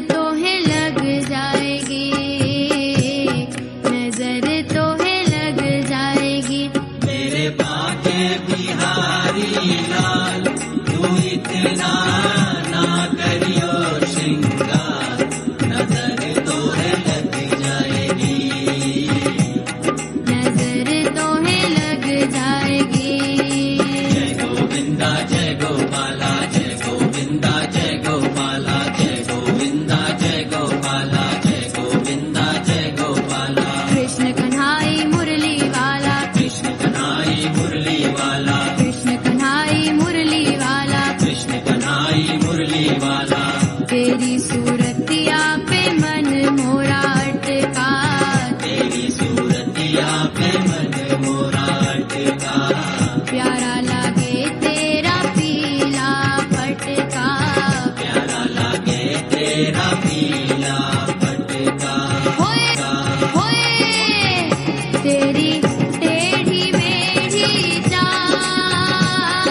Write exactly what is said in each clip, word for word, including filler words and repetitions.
तो है लग जाएगी, नजर तो है लग जाएगी। मेरे बाके बिहारी लाल तू इतना ना करियो श्रृंगार, नजर तो है लग जाएगी, नजर तो है लग जाएगी। जय गोविंदा जय गोपाला, जय गोविंदा जय गोपाला, जय गोविंदा जय गोपाला, जय गोविंदा जय गोपाला। कृष्ण कन्हाई मुरली वाला, कृष्ण कन्हाई मुरली वाला, कृष्ण कन्हाई मुरली वाला, कृष्ण कन्हाई मुरली वाला। तेरी सूरतिया पे मन मोरा अटका, तेरी सूरतिया पे मन मोरा अटका, प्यारा लागे तेरा पीला पटका, प्यारा लागे तेरा पीला पटका। होए होए तेरी टेढ़ी मेढ़ी चाल,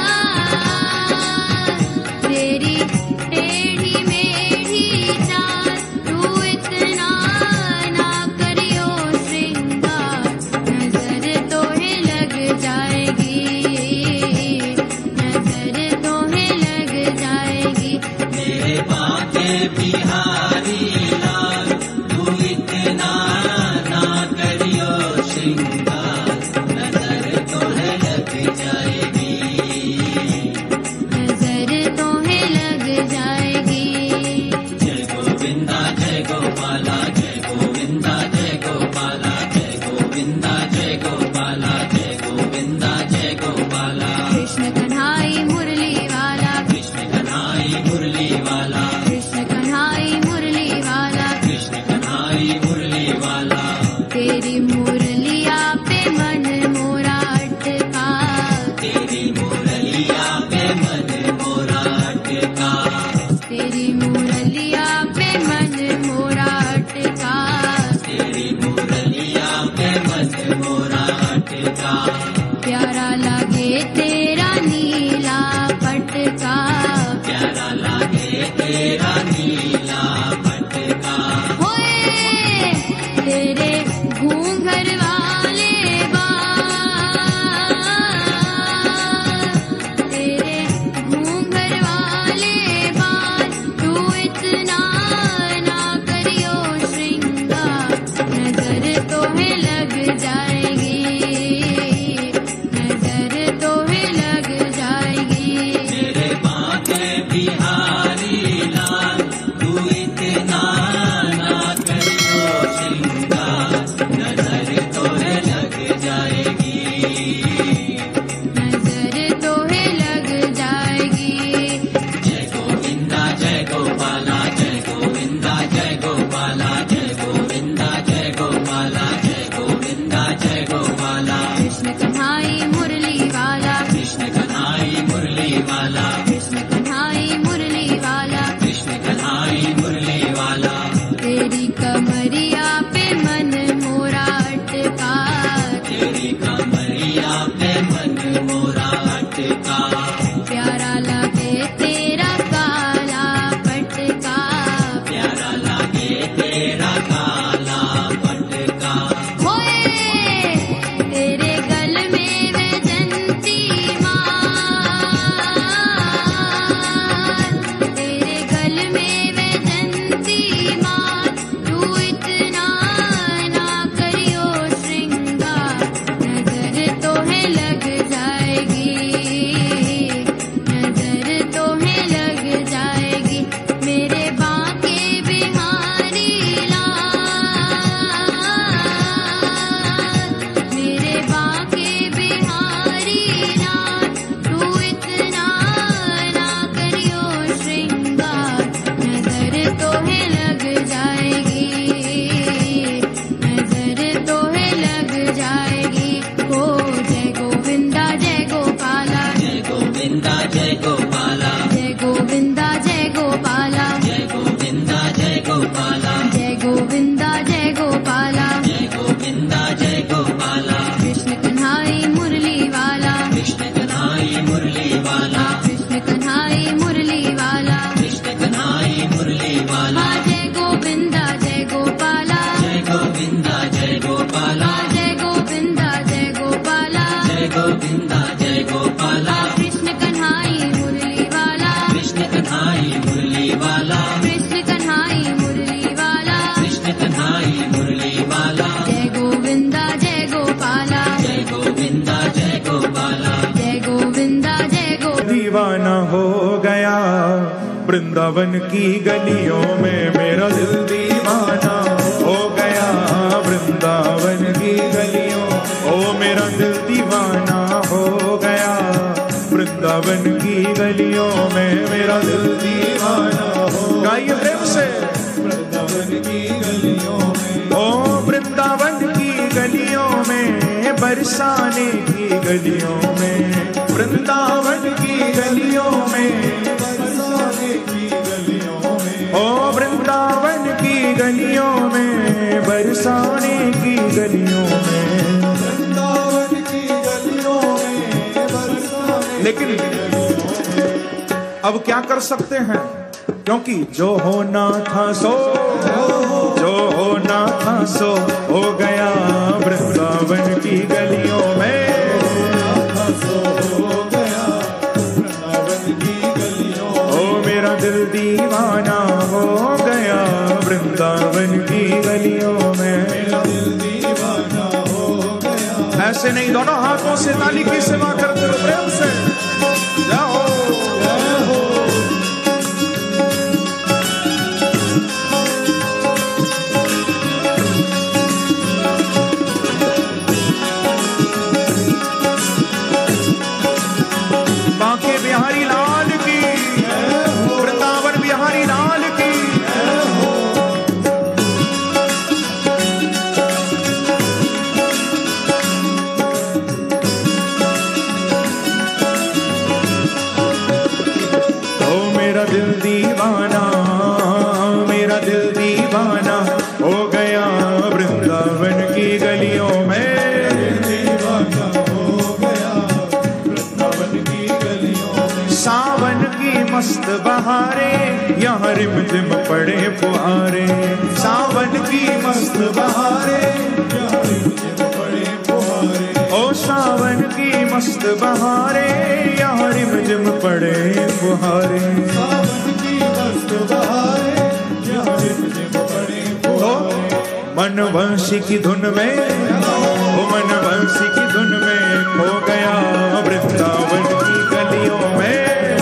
तेरी टेढ़ी मेढ़ी चाल, तू इतना ना करियो श्रृंगार, नजर तो है लग जाएगी, नजर तो है लग जाएगी। मेरे बाके बिहारी लाल तू इतना ना करियो श्रृंगार, नजर तो है लग जाएगी, नजर तो है लग जाएगी। जय गोविंदा जय गोपाला, जय गोविंदा जय गोपाला, जय गोविंदा जय गोपाला, जय गोविंदा जय गोपाला। कृष्ण कन्हाई मुरली वाला, कृष्ण कन्हाई मुरली वाला, कृष्ण कन्हाई मुरली वाला, कृष्ण कन्हाई मुरली वाला। तेरी मुरलिया पे मन मोरा अटका, तेरी मुरलिया पे मन मोरा अटका, तेरी मुरलिया पे मन मोरा अटका, तेरी मुरलिया पे मन मोरा अटका, प्यारा लागे तेरा नीला पटका, प्यारा लागे तेरा नीला पटका। होए तेरे घूंघर वाले बाल, तेरे घूंघर वाले बाल, तू इतना ना करियो श्रृंगार, नजर तो है लग जाएगी, नजर तो है लग जाएगी। मेरे बाके बिहारी लाल तू इतना ना करियो श्रृंगार, नजर तो है लग जाएगी, नजर तो है लग जाएगी। जय गोविंदा जय गोपाला, जय गोविंदा जय गोपाला, जय गोविंदा जय गोपाला, जय गोविंदा जय गोपाला। कृष्ण कन्हाई मुरली वाला, कृष्ण कन्हाई मुरली वाला, कृष्ण कन्हाई मुरली वाला, कृष्ण कन्हाई मुरली वाला। तेरी कमरिया पे मन मोरा अटका, तेरी कमरिया पे मन मोरा अटका, प्यारा लागे तेरा काला पटका, प्यारा लागे तेरा काला पटका। होए तेरे गल में वैजंती माल, तेरे गल में वैजंती माल, तू इतना ना करियो श्रृंगार, नजर तो है लग जाएगी, नजर तो है लग जाएगी। मेरे बाके बिहारी लाल, मेरे बाके बिहारी लाल, तू इतना ना करियो श्रृंगार, नजर तो है लग जाएगी, नजर तो है लग जाएगी। ओ जय गोविंदा जय गोपाला, जय गोविंदा जय गोपाला, जय गोविंदा जय गोपाला, जय गोविंदा जय गोपाला, जय गोविंदा जय गोपाला, जय गोविंदा जय गोपाला। कृष्ण कन्हाई मुरली वाला, कृष्ण कन्हाई मुरली वाला, कृष्ण कन्हाई मुरली वाला, कृष्ण कन्हाई मुरली वाला। जय वृंदावन की गलियों में मेरा दिल दीवाना हो गया। वृंदावन की गलियों, ओ मेरा दिल दीवाना हो गया। वृंदावन की गलियों में मेरा दिल दीवाना हो। गाइए प्रेम से। वृंदावन की गलियों में, ओ वृंदावन की गलियों में, बरसाने की गलियों में, वृंदावन की गलियों में, बरसाने की गलियों में, ओ वृंदावन की गलियों में, बरसाने की गलियों में, वृंदावन की गलियों में, बरसाने। लेकिन अब क्या कर सकते हैं, क्योंकि जो होना था सो, जो होना था सो हो गया। वृंदावन की गलियों में हो गया, वृंदावन की गलियों, ओ मेरा दिल दीवाना हो गया। वृंदावन की गलियों में मेरा दिल दीवाना हो गया। ऐसे नहीं, दोनों हाथों से ताली की सेवा करते हो प्रेम से। जाओ बिहारी लाल की, वृंदावन बिहारी लाल की। ओ मेरा दिल दीवाना, मेरा दिल दीवाना हो गया। वृंदावन की गलियों में सावन की मस्त बहारें, यहाँ रिम झिम पड़े फुहारे। सावन की मस्त बहारें, यहाँ रिम झिम पड़े फुहारे। ओ सावन की मस्त बहारें, यहाँ रिम झिम पड़े फुहारे। सावन की मस्त बहारें, यहाँ रिम झिम पड़े फुहारे। मनवंशी की धुन में, ओ मनवंशी की धुन में खो गया। वृंदावन की गलियों में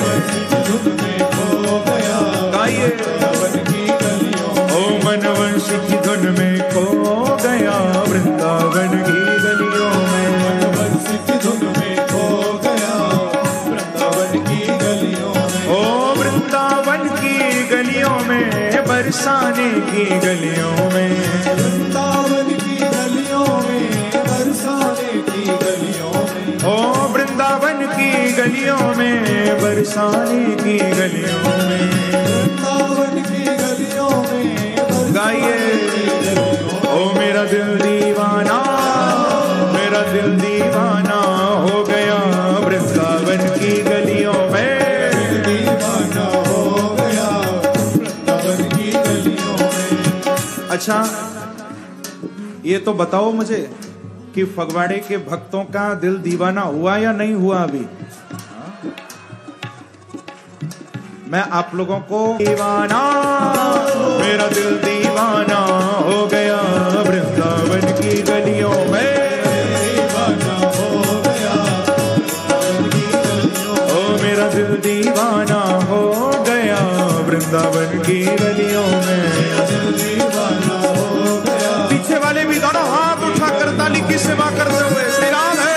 ओ मनवंशी की धुन में खो गया। वृंदावन की गलियों में, मनवंशी की धुन में खो गया। वृंदावन की गलियों में, ओ वृंदावन की गलियों में, बरसाने की गलियों में, वृंदावन की गलियों में, बरसाने की गलियों में, ओ वृंदावन की गलियों में, बरसाने की गलियों में, वृंदावन की गलियों में। गाइए, ओ मेरा दिल दीवाना, मेरा दिल दीवाना हो गया। वृंदावन की गलियों में दीवाना हो गया। वृंदावन की गलियों में। अच्छा, ये तो बताओ मुझे कि फगवाड़े के भक्तों का दिल दीवाना हुआ या नहीं हुआ अभी? मैं आप लोगों को दीवाना, मेरा दिल दीवाना हो गया। वृंदावन की गलियों में दीवाना हो गया। ओ मेरा दिल दीवाना हो गया। वृंदावन की गलियों में दिल दीवाना हो गया। पीछे वाले भी दोनों हाथ उठाकर ताली की सेवा करते हुए श्री राम है।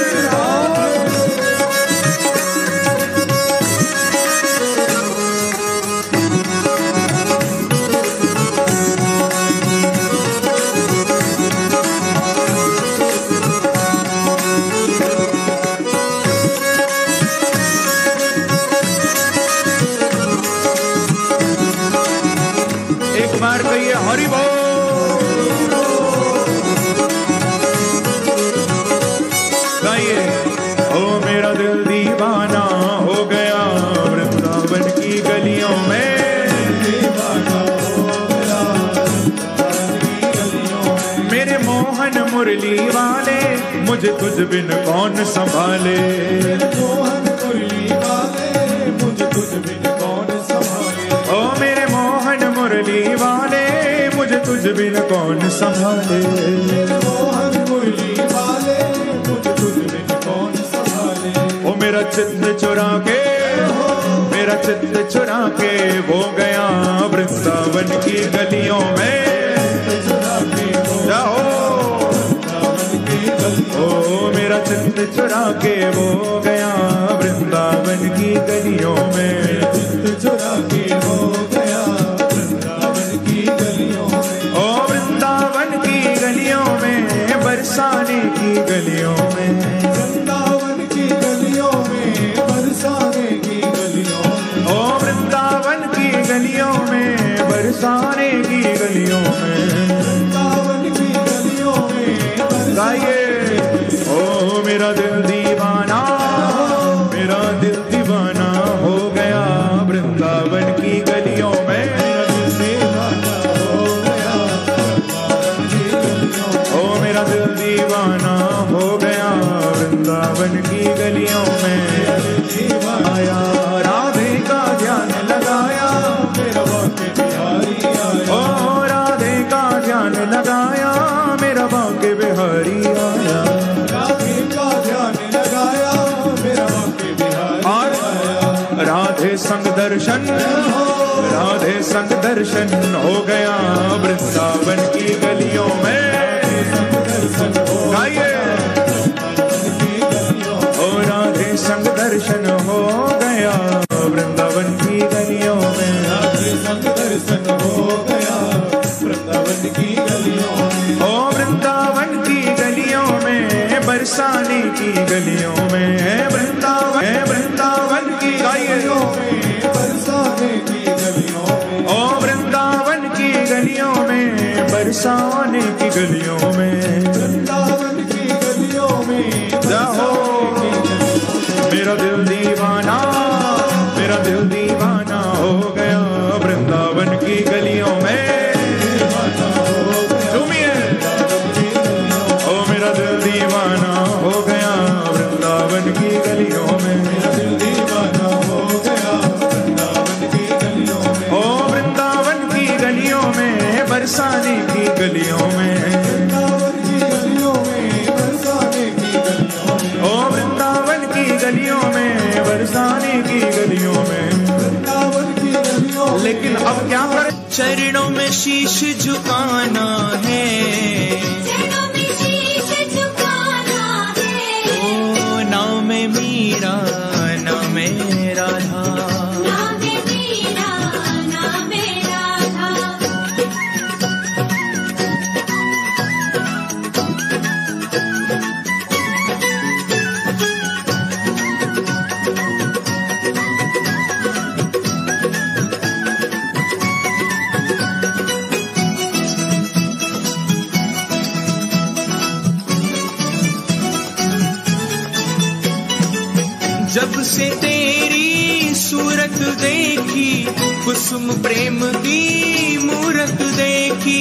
हरि बोल। गाइए, ओ मेरा दिल दीवाना हो गया। वृंदावन की गलियों में दीवाना हो गया। मेरे मोहन मुरली वाले, मुझे तुझ बिन कौन संभाले। मोहन मुरली वाले, मुझे तुझ बिन कौन संभाले। ओ मेरे मोहन मुरली वाले, मुझे तुझ बिन कौन संभाले। मोहन मुरली वाले, मुझे तुझ बिन कौन संभाले। ओ मेरा चित्त चुरा के, मेरा चित्त चुरा के वो गया वृंदावन की गलियों में। जाओ ओ मेरा चित्त चुरा के वो गया वृंदावन की गलियों में। चित्त चुरा के वो गया वृंदावन की गलियों में। ओ वृंदावन की गलियों में बरसाने की गलियों में। वृंदावन की गलियों में बरसाने की गलियों में। ओ वृंदावन की गलियों में बरसाने की गलियों में। वृंदावन की गलियों में गाइए ओ मेरा दिल दीवाना, मेरा दिल दीवाना हो गया वृंदावन की गलियों में। ओ मेरा दिल दीवाना हो गया वृंदावन की गलियों में। आया राधे का ध्यान लगाया मेरा बांके बिहारी आया। ओ राधे का ध्यान लगाया मेरा बांके बिहारी आया। राधे का ध्यान लगाया मेरा बांके बिहारी आया। राधे संग दर्शन, राधे संग दर्शन हो गया वृंदावन की गलियों में। गाइए ओ राधे संग दर्शन हो गया वृंदावन की गलियों में। राधे संग दर्शन हो गया वृंदावन की गलियों में। ओ वृंदावन की गलियों में बरसाने की गलियों में। वृंदावन वृंदावन की गलियों में बरसाने की गलियों में। ओ वृंदावन की गलियों में बरसाने की गलियों में। वृंदावन की गलियों में जाओ मेरा दिल दीवाना, मेरा दिल दीवाना हो गया वृंदावन की गलियों में। सुनिए ओ मेरा दिल दीवाना हो गया वृंदावन की गलियों में। मेरा दिल दीवाना हो गया वृंदावन की गलियों में। ओ वृंदावन की गलियों में बरसाने की गलियों में। वृंदावन की गलियों में बरसाने की गलियों में। ओ वृंदावन की गलियों में बरसाने की गलियों में। वृंदावन की गलियों। लेकिन अब क्या करें? चरणों में शीश झुकाना है, चरणों में शीश झुकाना है। ओ नाम में मीरा नाम में राधा। नाम में मीरा नाम में राधा। जब से तेरी सूरत देखी, कुसुम प्रेम की मूरत देखी।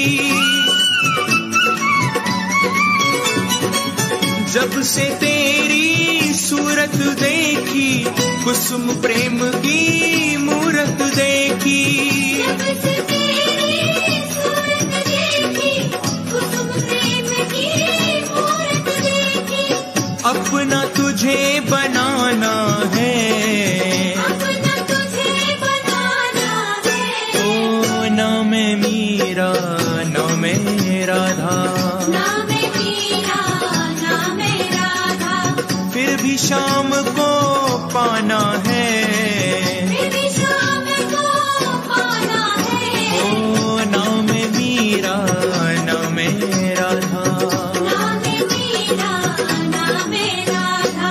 जब से तेरी सूरत देखी, कुसुम प्रेम की मूरत देखी। जब से तेरी सूरत देखी, कुसुम प्रेम की मूरत देखी। अपना तुझे बनाना है, अपना तुझे बनाना है। ओ नाम में मीरा नाम में राधा। नाम में मीरा नाम में राधा। फिर भी शाम को पाना है, फिर भी शाम को पाना है। ओ नाम में मीरा नाम में राधा। नाम में मीरा नाम में राधा।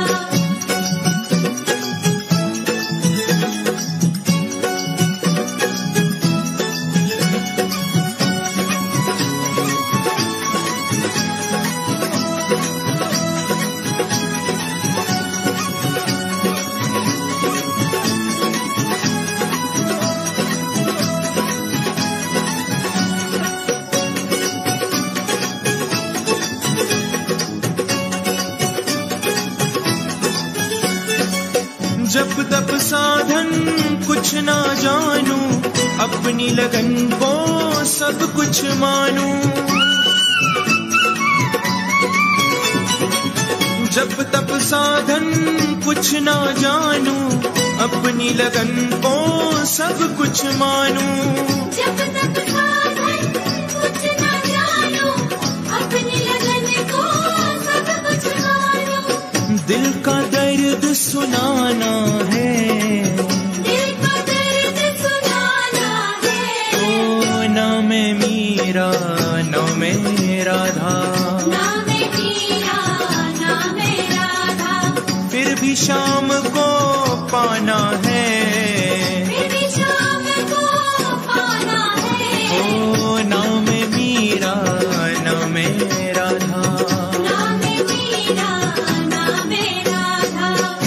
जब तब साधन कुछ ना जानू, अपनी लगन को सब कुछ मानू। जब तब साधन कुछ ना जानू, अपनी लगन को सब कुछ मानूं। जब तक साधन कुछ न जानूं, अपनी लगन को सब कुछ मानूं। दिल का दर्द सुनाना है, दिल का दर्द सुनाना है। ओ नाम मीरा नाम राधा, नाम मीरा नाम राधा। फिर भी शाम को पाना है, फिर भी शाम को पाना है। ओ नाम मीरा नाम राधा। नाम मीरा नाम राधा।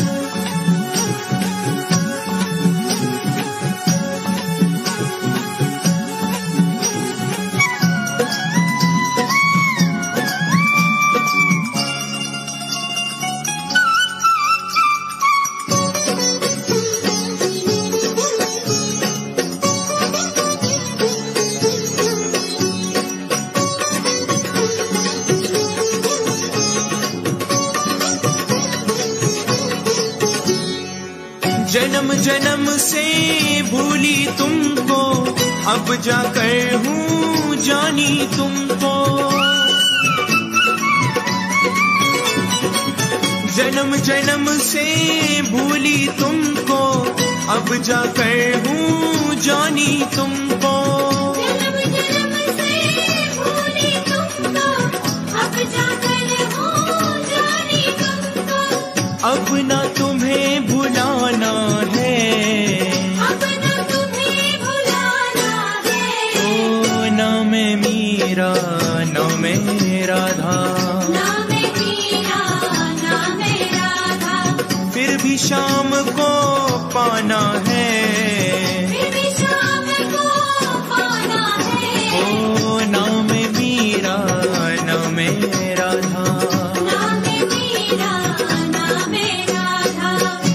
जन्म जन्म से भूली तुमको, अब जाकर हूँ जानी तुमको। जन्म जन्म से भूली तुमको, अब जाकर हूँ जानी तुमको। जन्म जन्म से भूली तुमको, अब जाकर हूँ जानी तुमको। अब ना तुम्हें भुलाना है, अब न तुम्हें भुलाना है। ओ नाम मीरा नाम राधा। नाम मीरा नाम राधा। फिर भी शाम को पाना है, फिर भी शाम को पाना है। ओ नाम मीरा नाम राधा। नाम मीरा नाम राधा।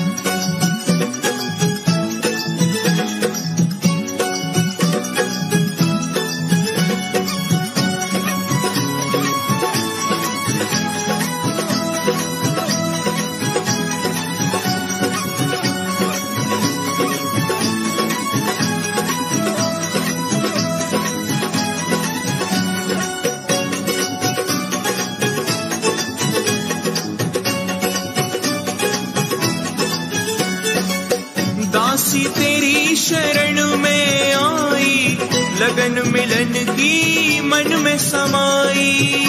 दासी तेरी शरण में आई, लगन मिलन की मन में समाई।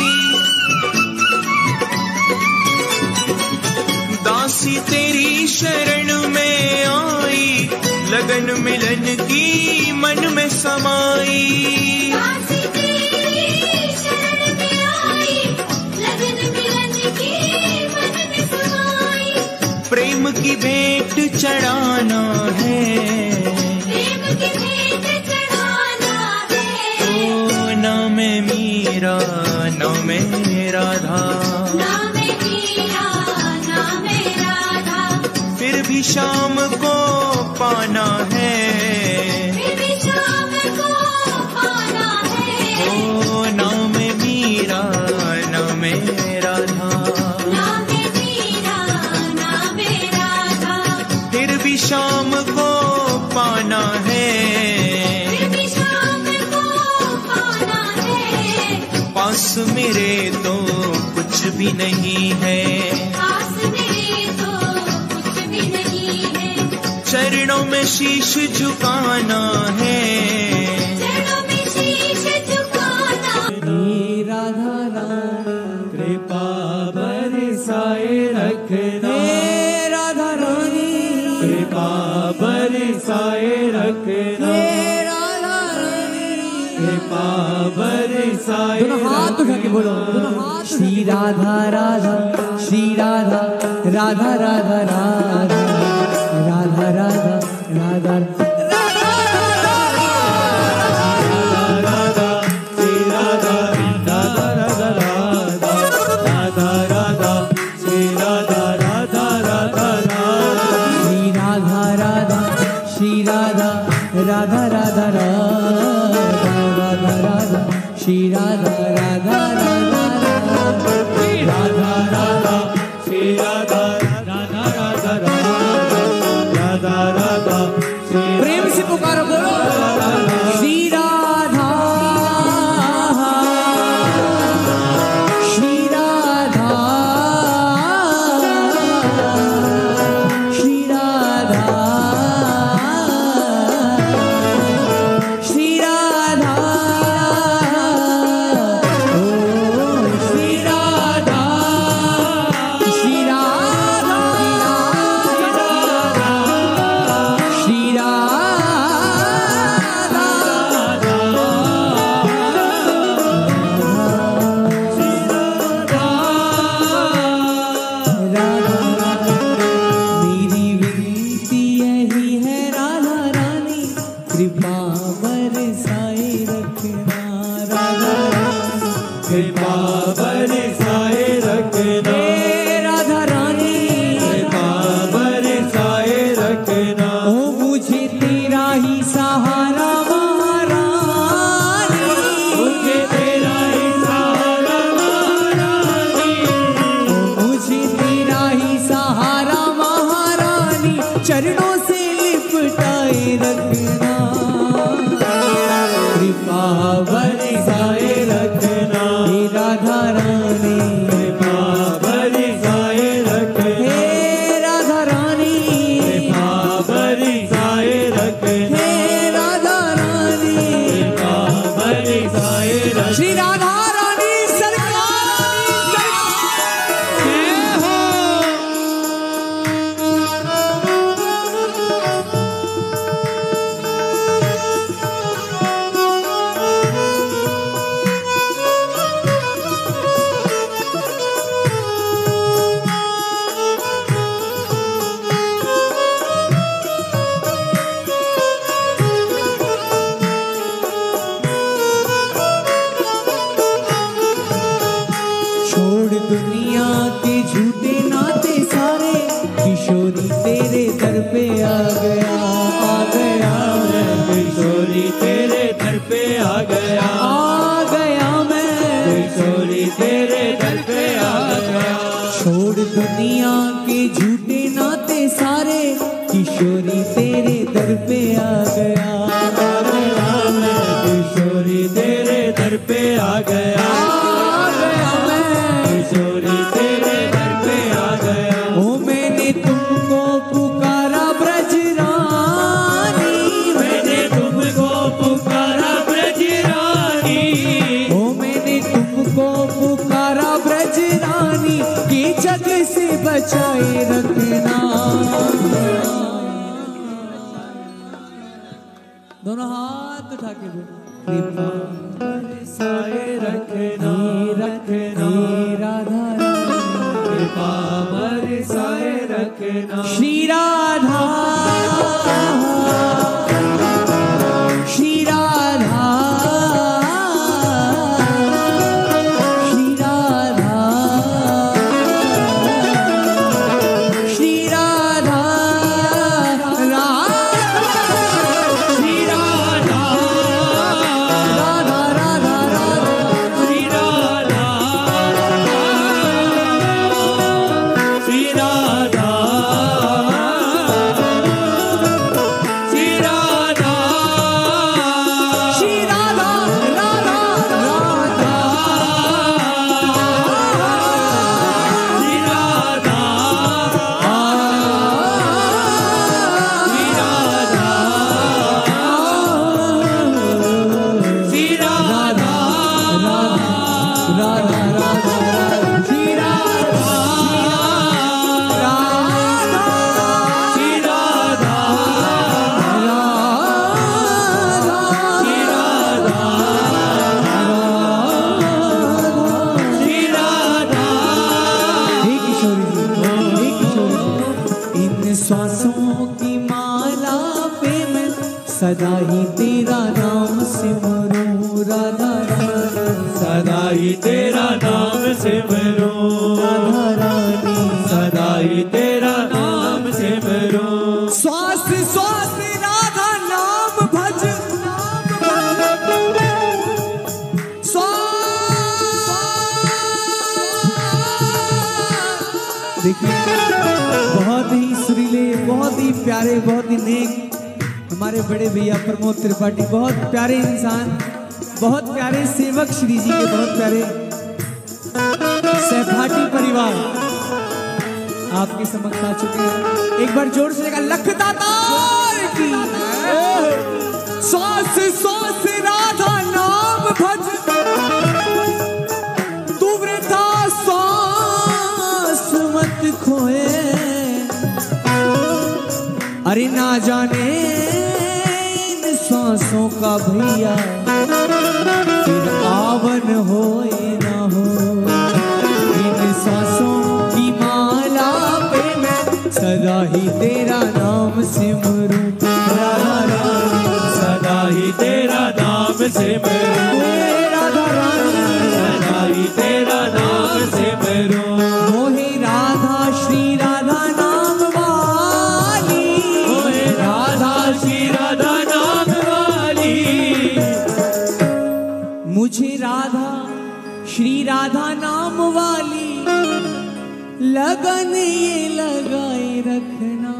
दासी तेरी शरण में आई, लगन मिलन की मन में समाई। दासी तेरी शरण में आई, लगन मिलन की मन में समाई। प्रेम की भेंट चढ़ाना है, प्रेम की भेंट चढ़ाना है। ओ नाम मीरा नाम राधा। नाम मीरा नाम राधा। फिर भी शाम को पाना है, फिर भी शाम को पाना है। ओ नाम मीरा नाम राधा। नाम मीरा नाम राधा। फिर भी शाम को पाना है, फिर भी शाम को पाना है। पास मेरे तो कुछ भी नहीं है, पास मेरे तो कुछ भी नहीं है। चरणों में शीश झुकाना है। चरणों में शीश झुकाना। राधा रानी कृपा बरसाए रखना, राधा रानी कृपा बरसाए रखना, राधा रानी कृपा बरसाए। दोनों हाथ उठा के बोलो, दोनों हाथ। श्री राधा राधा श्री राधा राधा राधा राधा राधा राधा राधा राधा राधा राधा राधा राधा श्री राधा राधा राधा राधा राधा श्री राधा राधा राधा राधा कृपा बरसाए रखना राधा रानी, कृपा बरसाए रखना। ओ मुझे तेरा ही सहारा महारानी, मुझे तेरा ही सहारा महारानी, मुझे तेरा ही सहारा महारानी, चरणों से लिपटाए रखना, कृपा बरसाए रखना हे राधा रानी, कृपा बरसाए रखना हे राधा रानी, कृपा बरसाए रखना हे राधा रानी, कृपा बरसाए रखना। श्री राधा रानी सरकार जय हो। छोड़ दुनिया के झूठे नाते सारे, किशोरी तेरे दर पे आ गया, आ गया मैं, किशोरी तेरे दर पे आ गया, आ गया मैं, किशोरी तेरे दर पे आ गया। छोड़ दुनिया के झूठे नाते सारे, किशोरी तेरे दर पे आ गया, आ गया मैं, किशोरी तेरे दर पे आ गया, आ गया मैं, किशोरी तेरे दर पे आ गया। ओ मैंने तुमको पुकारा ब्रजरानी, मैंने तुमको पुकारा ब्रजरानी, ओ मैंने तुमको पुकारा ब्रजरानी, के जग से बचाए रखना। दोनों हाथ उठा के बोलो, कृपा बरसाए रखना रखना राधा रानी, कृपा बरसाए रखना। श्री राधा, श्री राधा, श्री राधा, श्री राधा, राधा, श्री राधा, राधा राधा राधा, श्री राधा, श्री राधा, श्री राधा, श्री राधा, राधा राधा, श्री राधा, श्री राधा, श्री राधा, राधा राधा, श्री राधा, राधा, श्री राधा, श्री राधा, श्री राधा। हे किशोरी जी, हे किशोरी जी, इन श्वासों की माला पे मैं सदा ही तेरा नाम सिमरूं, राधा रानी, सदा ही तेरा नाम सिमरो, राधा रानी, सदा ही तेरा नाम सिमरो। श्वास श्वास राधा नाम भज, श्वास। देखिए बहुत ही सुरीले, बहुत ही प्यारे, बहुत ही नेक हमारे बड़े भैया प्रमोद त्रिपाठी, बहुत प्यारे इंसान, बहुत प्यारे सेवक श्री जी के, बहुत प्यारे सहपाठी परिवार आपके समक्ष आ चुके हैं। एक बार जोर से लेगा लख दातार की। श्वास श्वास राधा नाम भज, तू वृथा श्वास मत खोए, अरे ना जाने इन सांसों का भैया फिर आवन होए ना हो, इन सांसों की माला पे मैं सदा ही तेरा नाम सिमरूं, राधा रानी, सदा ही तेरा नाम सिमरो, राधा तेरा नाम सिमरो। मोहे राधा श्री राधा नाम वाली, मोहे राधा श्री राधा नाम वाली। मुझे राधा श्री राधा नाम वाली लगन ये लगाए रखना,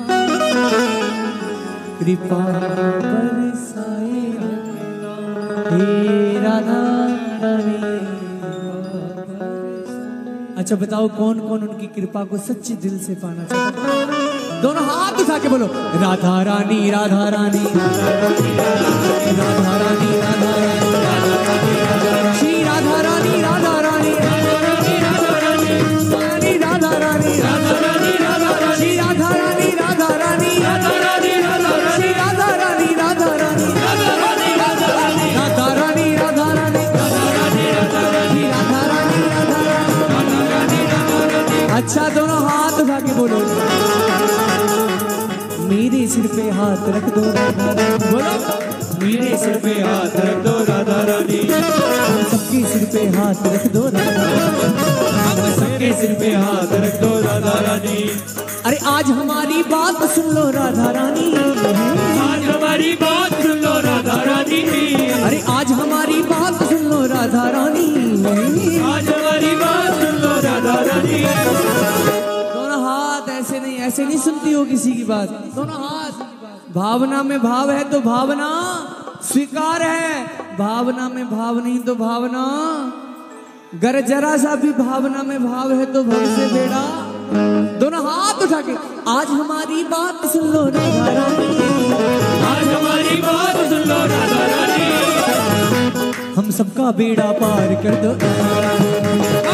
कृपा बरसाए रखना हे राधा रानी। अच्छा बताओ कौन कौन उनकी कृपा को सच्चे दिल से पाना चाहता है? दोनों हाथ उठा के बोलो राधा रानी राधा रानी राधा रानी राधा रानी श्री राधा रानी राधा रानी राधा रानी राधा रानी राधा रानी राधा रानी श्री राधा रानी राधा रानी राधा रानी श्री राधा रानी राधा रानी राधा रानी राधा रानी राधा रानी राधा रानी राधा रानी राधा रानी राधा रानी। अच्छा दोनों हाथ उठा के बोलो मेरे सिर पे हाथ रख दो राधा रानी। बोलो मेरे सिर पे हाथ रख दो राधा रानी। हम सबके सिर पे हाथ रख दो राधा रानी। हम सबके सिर पे हाथ रख दो राधा रानी। अरे आज हमारी बात सुन लो राधा रानी, आज हमारी बात सुन लो राधा रानी। अरे आज हमारी बात सुन लो राधा रानी, आज हमारी बात सुन लो राधा रानी। दोनों हाथ ऐसे नहीं, ऐसे नहीं सुनती हो किसी की बात। दोनों हाथ भावना में भाव है तो भावना स्वीकार है, भावना में भाव नहीं तो भावना, गर जरा सा भी भावना में भाव है तो भव से बेड़ा। दोनों हाथ उठा के आज हमारी बात सुन लो राधा रानी, आज हमारी बात सुन लो राधा रानी। हम सबका बेड़ा पार कर दो।